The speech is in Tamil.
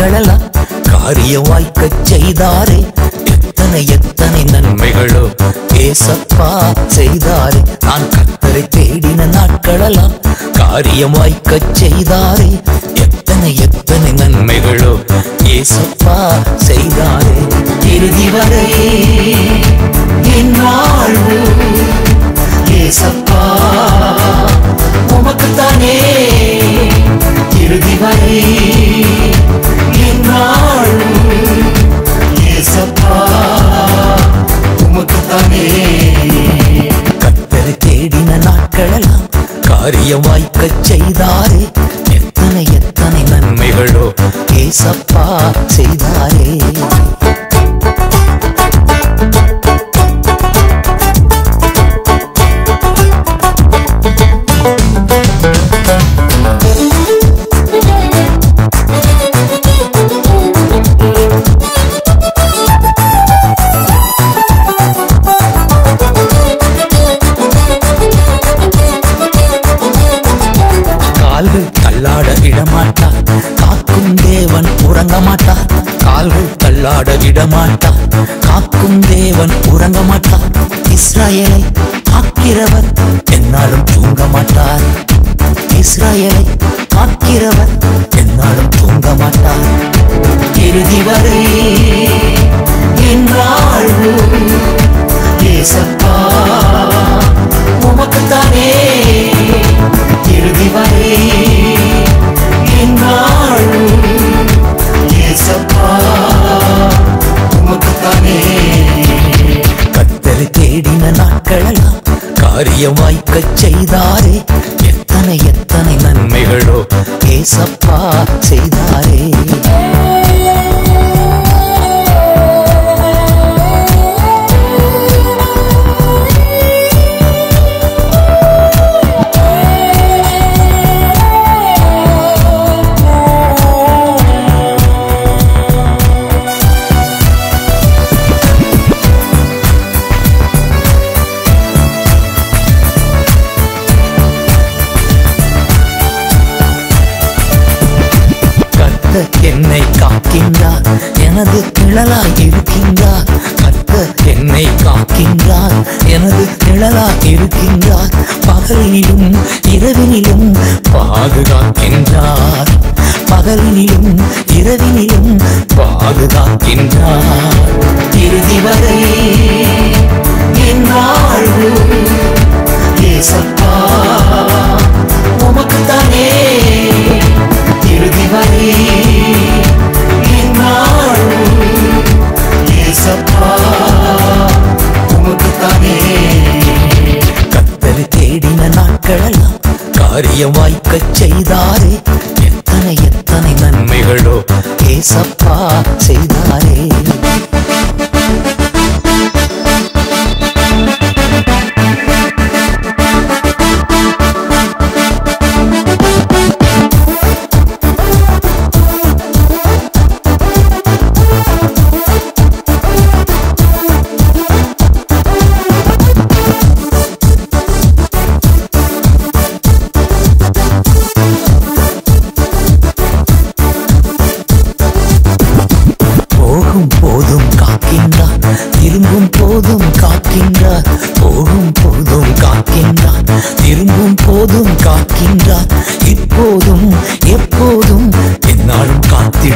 நாட்களெல்லாம் காரியம் வாய்க்கச் செய்தாரே. எத்தனை எத்தனை நன்மைகளோ ஏசப்பா செய்தாரே. நான் கர்த்தரை தேடின நாட்களெல்லாம் காரியம் வாய்க்கச் செய்தாரே. எத்தனை எத்தனை நன்மைகளோ ஏசப்பா செய்தாரே. இறுதி வரை என் வாழ்வு ஏசப்பா உமக்குத்தானே. இறுதி வரை என் வாழ்வு ஏசப்பா உமக்குத்தானே. கர்த்தரை தேடின நாட்களெல்லாம் காரியம் வாய்க்கச் செய்தாரே. எத்தனை எத்தனை நன்மைகளோ ஏசப்பா செய்தாரே. கால்கள் தள்ளாட விடமாட்டார், காக்கும் தேவன் உறங்க மாட்டார். கால்கள் தள்ளாட விடமாட்டார், காக்கும் தேவன் உறங்க மாட்டார். இஸ்ராயேலை காக்கிறவர் என்னாலும் தூங்க மாட்டார். இஸ்ராயேலை காக்கிறவர் என்னாலும் தூங்க மாட்டார். இறுதி வரை என் வாழ்வு ஏசப்பா உமக்குத்தானே. இறுதி வரை என் வாழ்வு ஏசப்பா உமக்குத்தானே. கர்த்தரை தேடின நாட்களெல்லாம் காரியம் வாய்க்கச் செய்தாரே. எத்தனை எத்தனை நன்மைகளோ ஏசப்பா செய்தாரே. என்னை காக்கின்றார், எனது நிழலாய் இருக்கின்றார். கர்த்தர் என்னை காக்கின்றார், எனது நிழலாய் இருக்கின்றார். பகலினிலும் இரவினிலும் பாதுகாக்கின்றார். பகலினிலும் இரவினிலும் பாதுகாக்கின்றார். இறுதி வரை என் வாழ்வு ஏசப்பா உமக்குத்தானே. இறுதி வரை என் வாழ்வு ஏசப்பா உமக்குத்தானே. கர்த்தரை தேடின நாட்களெல்லாம் காரியம் வாய்க்கச் செய்தாரே. எத்தனை எத்தனை நன்மைகளோ ஏசப்பா செய்தாரே. போதும் காக்கின்றார், திரும்பும் போதும் காக்கின்றார். போகும் போதும் காக்கின்றார், திரும்பும் போதும் காக்கின்றார். இப்போதும் எப்போதும் என்னாலும் காத்து